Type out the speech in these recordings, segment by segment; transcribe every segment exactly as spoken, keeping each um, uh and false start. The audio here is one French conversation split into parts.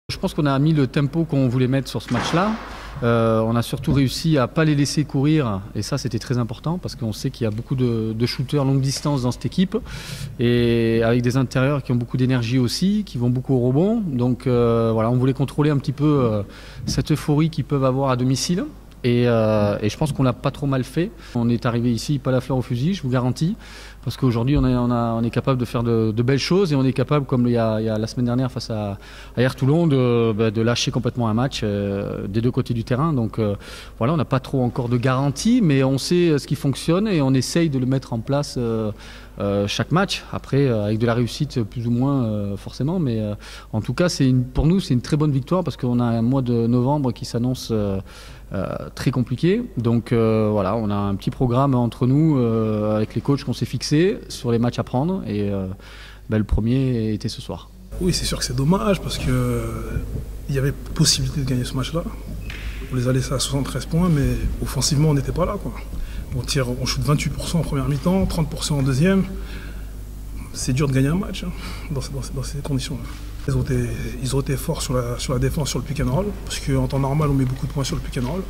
Je pense qu'on a mis le tempo qu'on voulait mettre sur ce match-là. Euh, on a surtout réussi à ne pas les laisser courir et ça c'était très important parce qu'on sait qu'il y a beaucoup de, de shooters longue distance dans cette équipe et avec des intérieurs qui ont beaucoup d'énergie aussi, qui vont beaucoup au rebond. Donc euh, voilà, on voulait contrôler un petit peu euh, cette euphorie qu'ils peuvent avoir à domicile. Et, euh, et je pense qu'on l'a pas trop mal fait. On est arrivé ici, pas la fleur au fusil, je vous garantis, parce qu'aujourd'hui on, on, on est capable de faire de, de belles choses et on est capable, comme il y a, il y a la semaine dernière face à, à Air Toulon, de, bah, de lâcher complètement un match euh, des deux côtés du terrain. Donc euh, voilà, on n'a pas trop encore de garantie, mais on sait ce qui fonctionne et on essaye de le mettre en place euh, euh, chaque match. Après, euh, avec de la réussite plus ou moins euh, forcément, mais euh, en tout cas, c'est une, pour nous, c'est une très bonne victoire parce qu'on a un mois de novembre qui s'annonce euh, Euh, très compliqué. Donc euh, voilà, on a un petit programme entre nous euh, avec les coachs qu'on s'est fixés sur les matchs à prendre et euh, ben, le premier était ce soir. Oui, c'est sûr que c'est dommage parce qu'il euh, y avait possibilité de gagner ce match-là. On les a laissés à soixante-treize points, mais offensivement on n'était pas là, quoi. On tire, on shoot vingt-huit pour cent en première mi-temps, trente pour cent en deuxième. C'est dur de gagner un match hein, dans, dans, dans ces conditions-là. Ils ont, été, ils ont été forts sur la, sur la défense, sur le pick and roll, parce qu'en temps normal, on met beaucoup de points sur le pick and roll.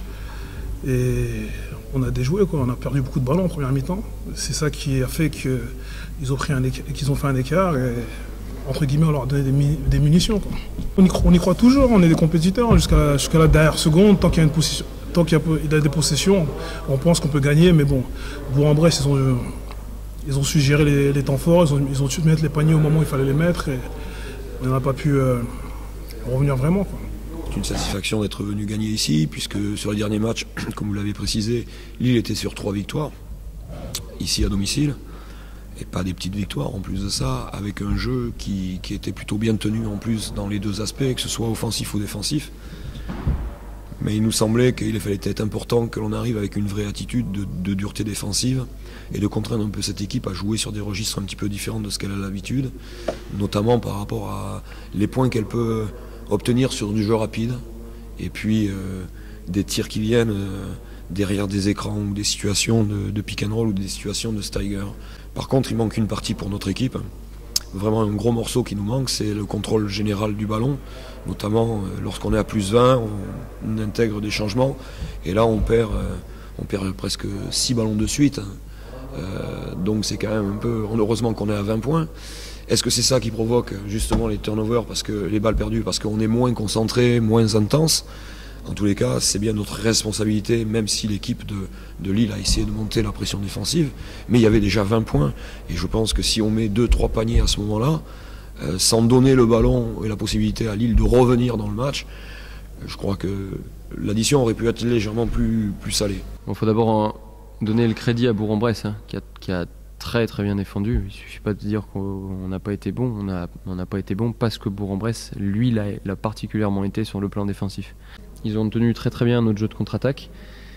Et on a déjoué, quoi. On a perdu beaucoup de ballons en première mi-temps. C'est ça qui a fait qu'ils ont, pris un qu'ils ont fait un écart et, entre guillemets, on leur a donné des, des munitions, quoi. On, y croit, on y croit toujours, on est des compétiteurs jusqu'à jusqu'à la dernière seconde. Tant qu'il y a, une possession, tant qu'il y a, il y a des possessions, on pense qu'on peut gagner, mais bon, Bourg-en-Bresse, ils ont, ils ont su gérer les, les temps forts, ils ont, ils ont su mettre les paniers au moment où il fallait les mettre. Et, on n'a pas pu euh, revenir vraiment, quoi. C'est une satisfaction d'être venu gagner ici, puisque sur les derniers matchs, comme vous l'avez précisé, Lille était sur trois victoires, ici à domicile, et pas des petites victoires en plus de ça, avec un jeu qui, qui était plutôt bien tenu en plus dans les deux aspects, que ce soit offensif ou défensif. Mais il nous semblait qu'il fallait être important que l'on arrive avec une vraie attitude de, de dureté défensive et de contraindre un peu cette équipe à jouer sur des registres un petit peu différents de ce qu'elle a l'habitude, notamment par rapport à les points qu'elle peut obtenir sur du jeu rapide et puis euh, des tirs qui viennent euh, derrière des écrans ou des situations de, de pick and roll ou des situations de stagger. Par contre, il manque une partie pour notre équipe. Vraiment un gros morceau qui nous manque, c'est le contrôle général du ballon, notamment euh, lorsqu'on est à plus vingt, on, on intègre des changements et là on perd, euh, on perd presque six ballons de suite. Euh, donc c'est quand même un peu, heureusement qu'on est à vingt points. Est-ce que c'est ça qui provoque justement les turnovers, parce que les balles perdues, parce qu'on est moins concentré, moins intense? En tous les cas, c'est bien notre responsabilité, même si l'équipe de, de Lille a essayé de monter la pression défensive, mais il y avait déjà vingt points, et je pense que si on met deux trois paniers à ce moment-là, euh, sans donner le ballon et la possibilité à Lille de revenir dans le match, je crois que l'addition aurait pu être légèrement plus, plus salée. Il faut d'abord donner le crédit à Bourg-en-Bresse, hein, qui, a, qui a très très bien défendu. Il ne suffit pas de dire qu'on n'a pas été bon, on n'a on n'a pas été bon parce que Bourg-en-Bresse, lui, l'a particulièrement été sur le plan défensif. Ils ont tenu très très bien notre jeu de contre-attaque,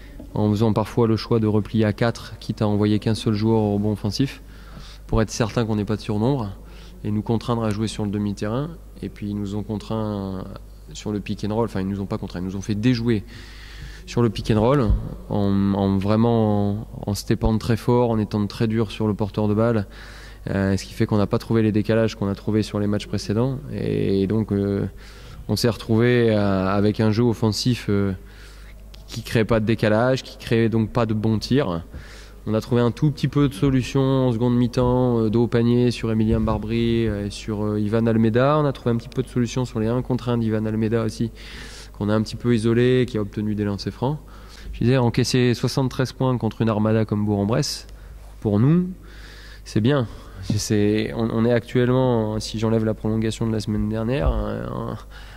en faisant parfois le choix de replier à quatre, quitte à envoyer qu'un seul joueur au rebond offensif, pour être certain qu'on n'ait pas de surnombre, et nous contraindre à jouer sur le demi-terrain. Et puis ils nous ont contraints sur le pick and roll, enfin ils nous ont pas contraints, ils nous ont fait déjouer sur le pick and roll, en, en vraiment en, en steppant très fort, en étant très dur sur le porteur de balle, euh, ce qui fait qu'on n'a pas trouvé les décalages qu'on a trouvés sur les matchs précédents, et, et donc euh, on s'est retrouvé euh, avec un jeu offensif euh, qui ne crée pas de décalage, qui ne crée donc pas de bons tirs. On a trouvé un tout petit peu de solutions en seconde mi-temps, euh, de haut panier sur Emilien Barbry, euh, sur euh, Ivan Almeida. On a trouvé un petit peu de solutions sur les un contre un d'Ivan Almeida aussi, qu'on a un petit peu isolé, qui a obtenu des lancers francs. Je disais, encaisser soixante-treize points contre une armada comme Bourg-en-Bresse, pour nous, c'est bien. C'est, on, on est actuellement, si j'enlève la prolongation de la semaine dernière, un,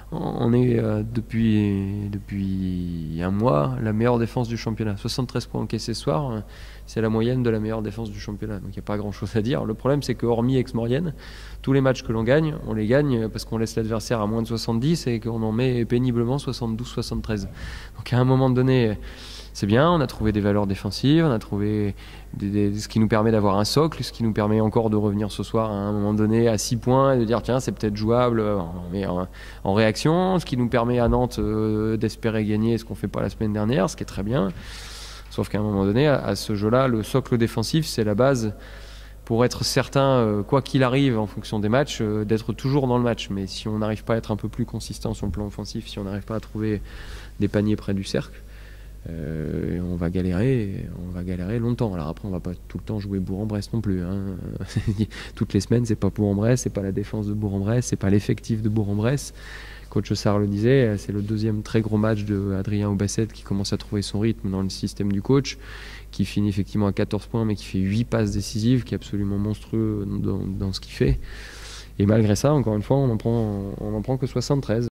on est euh, depuis, depuis un mois la meilleure défense du championnat. soixante-treize points encaissés ce soir, euh, c'est la moyenne de la meilleure défense du championnat. Donc il n'y a pas grand chose à dire. Le problème, c'est que hormis Aix-Maurienne, tous les matchs que l'on gagne, on les gagne parce qu'on laisse l'adversaire à moins de soixante-dix et qu'on en met péniblement soixante-douze soixante-treize. Donc à un moment donné, c'est bien, on a trouvé des valeurs défensives, on a trouvé des, des, ce qui nous permet d'avoir un socle, ce qui nous permet encore de revenir ce soir à un moment donné à six points et de dire tiens, c'est peut-être jouable mais en, en réaction, ce qui nous permet à Nantes euh, d'espérer gagner ce qu'on ne fait pas la semaine dernière, ce qui est très bien. Sauf qu'à un moment donné, à, à ce jeu-là, le socle défensif, c'est la base pour être certain, euh, quoi qu'il arrive en fonction des matchs, euh, d'être toujours dans le match. Mais si on n'arrive pas à être un peu plus consistant sur le plan offensif, si on n'arrive pas à trouver des paniers près du cercle, euh, on va galérer, on va galérer longtemps. Alors après, on va pas tout le temps jouer Bourg-en-Bresse non plus. Hein. Toutes les semaines, c'est pas Bourg-en-Bresse, c'est pas la défense de Bourg-en-Bresse, c'est pas l'effectif de Bourg-en-Bresse. Coach Sarr le disait, c'est le deuxième très gros match de Adrien Aubasset qui commence à trouver son rythme dans le système du coach, qui finit effectivement à quatorze points, mais qui fait huit passes décisives, qui est absolument monstrueux dans, dans ce qu'il fait. Et malgré ça, encore une fois, on n'en prend, on en prend que soixante-treize.